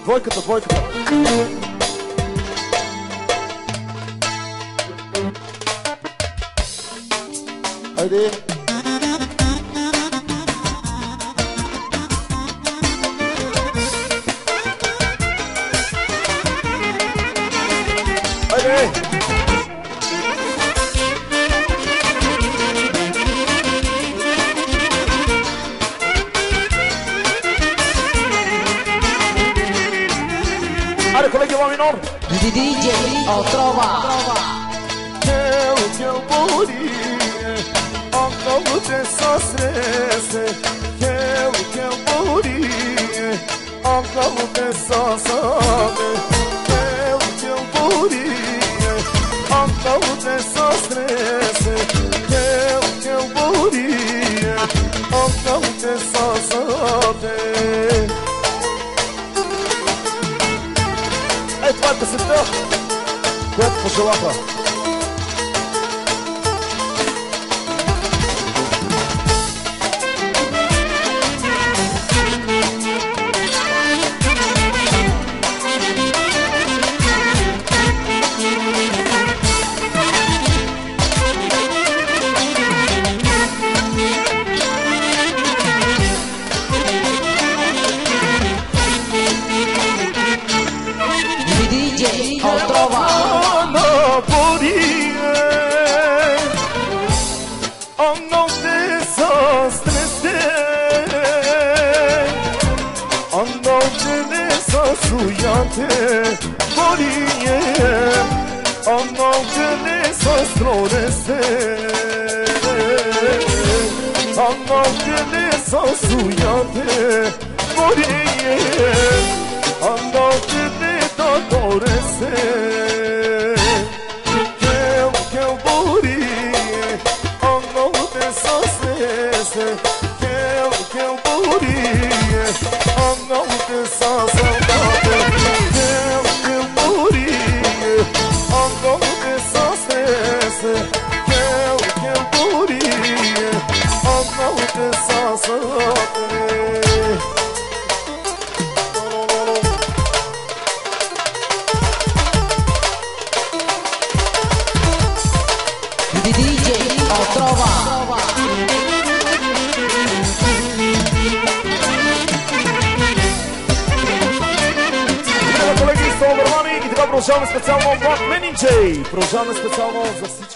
Двойката, двойката. Айде. Айде. Айде, колеги, ла минор. DJ Otrova. Que eu Bori, acabo de sofresse. Que eu Bori, acabo de sofresse. Que eu Bori, acabo de sofresse. Que eu Bori, acabo de sofresse. Ей, това е песента, която пожелаха. DJ Otrova. DJ Otrova. Колеги, са обървани и така продължаваме специално Black Meninja. Продължаваме специално за всички.